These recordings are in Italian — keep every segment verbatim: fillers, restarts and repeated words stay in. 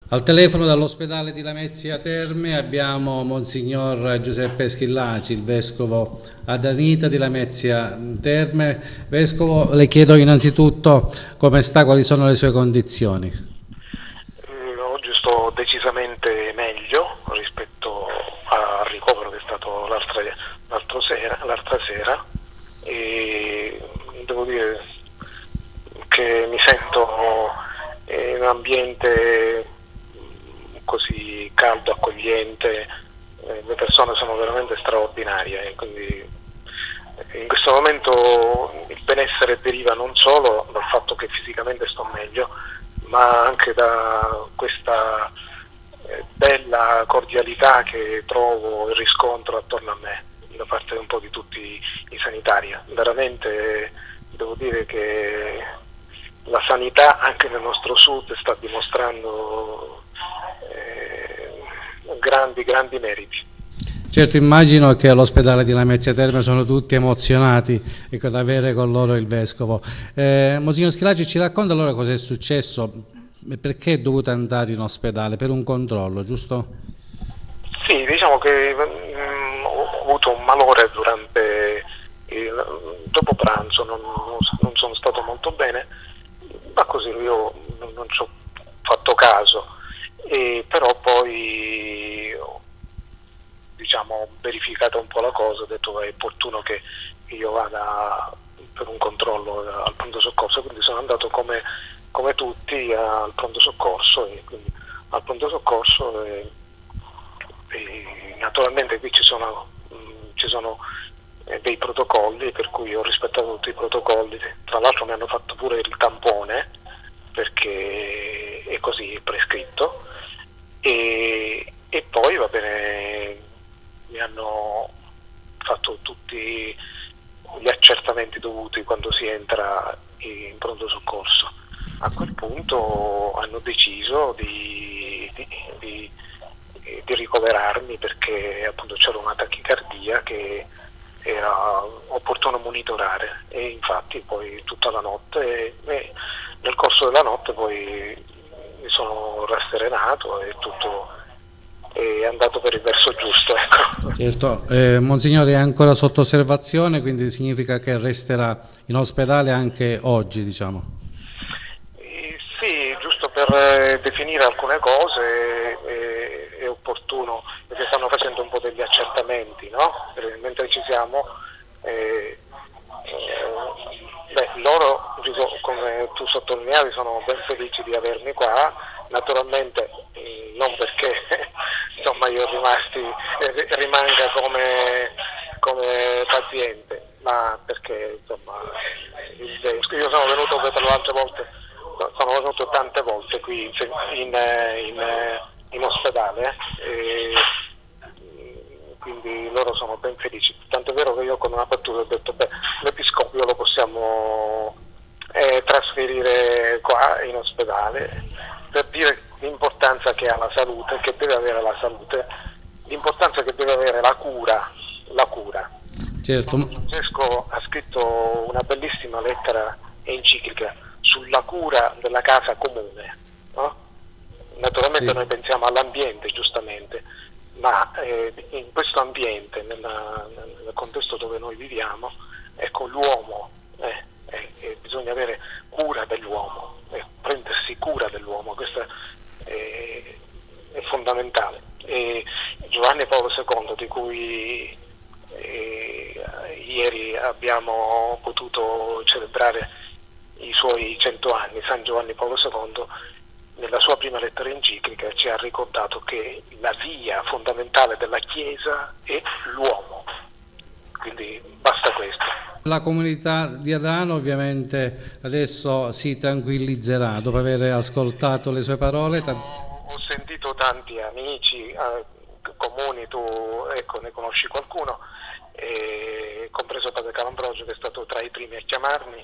Al telefono dall'ospedale di Lamezia Terme abbiamo Monsignor Giuseppe Schillaci, il Vescovo Adanita di Lamezia Terme. Vescovo, le chiedo innanzitutto come sta, quali sono le sue condizioni. Eh, oggi sto decisamente meglio rispetto al ricovero che è stato l'altra, l'altro sera, l'altra sera e devo dire che mi sento in un ambiente così caldo, accogliente, eh, le persone sono veramente straordinarie, e quindi in questo momento il benessere deriva non solo dal fatto che fisicamente sto meglio, ma anche da questa eh, bella cordialità che trovo e riscontro attorno a me da parte un po' di tutti i sanitari. Veramente devo dire che la sanità anche nel nostro sud sta dimostrando eh, grandi, grandi meriti. Certo, immagino che all'ospedale di Lamezia Terme sono tutti emozionati, ecco, ad avere con loro il Vescovo. Eh, Monsignor Schillaci, ci racconta allora cosa è successo e perché è dovuta andare in ospedale? Per un controllo, giusto? Sì, diciamo che mh, ho avuto un malore durante il, dopo pranzo, non, non, non sono stato molto bene, ma così io non, non ci ho fatto caso, e però poi ho diciamo, verificato un po' la cosa, ho detto che è opportuno che io vada per un controllo al pronto soccorso, quindi sono andato come, come tutti al pronto soccorso, e quindi al pronto soccorso e, e naturalmente qui ci sono, mh, ci sono eh, dei protocolli, per cui ho rispettato tutti i protocolli, tra l'altro mi hanno fatto pure il tampone perché è così prescritto, e, e poi va bene, mi hanno fatto tutti gli accertamenti dovuti quando si entra in pronto soccorso. A quel punto hanno deciso di, di, di, di ricoverarmi perché appunto c'era una tachicardia che era opportuno monitorare, e infatti poi tutta la notte e nel corso della notte poi mi sono rasserenato e tutto è andato per il verso giusto, ecco. Certo, eh, Monsignore è ancora sotto osservazione, quindi significa che resterà in ospedale anche oggi, diciamo. Eh, sì, giusto per eh, definire alcune cose eh, è opportuno, perché stanno facendo un po' degli accertamenti, no? Per- mentre ci siamo, eh, eh, beh, loro, dico, come tu sottolineavi, sono ben felici di avermi qua, naturalmente eh, non perché insomma io rimasti, eh, rimanga come, come paziente, ma perché insomma il- io sono venuto per le altre volte, sono venuto tante volte qui in, in, in, in ospedale, eh, e quindi loro sono ben felici, tanto è vero che io con una battuta ho detto beh, l'episcopio lo possiamo eh, trasferire qua in ospedale, per dire l'importanza che ha la salute, che deve avere la salute, l'importanza che deve avere la cura, la cura. Certo, Papa Francesco ha scritto una bellissima lettera enciclica sulla cura della casa comune, no? Naturalmente sì. noi pensiamo all'ambiente, giustamente, ma eh, in questo ambiente, nella, nel contesto dove noi viviamo, ecco, l'uomo, eh, eh, eh, bisogna avere cura dell'uomo, eh, prendersi cura dell'uomo, questo è, è fondamentale. E Giovanni Paolo secondo, di cui eh, ieri abbiamo potuto celebrare i suoi cento anni, San Giovanni Paolo secondo, nella sua prima lettera enciclica ci ha ricordato che la via fondamentale della Chiesa è l'uomo, quindi basta questo. La comunità di Adano ovviamente adesso si tranquillizzerà dopo aver ascoltato le sue parole. Ho, ho sentito tanti amici eh, comuni, tu ecco, ne conosci qualcuno, eh, compreso Padre Calambrogio che è stato tra i primi a chiamarmi,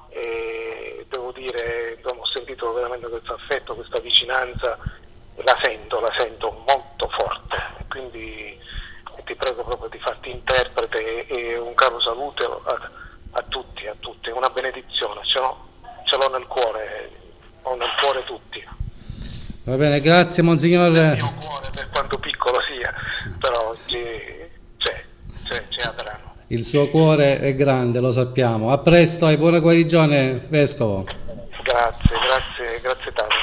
e devo dire, ho sentito veramente questo affetto, questa vicinanza, la sento, la sento molto forte, quindi ti prego proprio di farti interprete e, e un caro saluto a, a tutti, a tutti, una benedizione, ce l'ho, ce l'ho nel cuore, ho nel cuore tutti. Va bene, grazie Monsignor. Il mio cuore, per quanto piccolo sia, però c'è, c'è, c'è, c'è Adrano. Il suo cuore è grande, lo sappiamo. A presto e buona guarigione, Vescovo. Grazie, grazie, grazie tanto.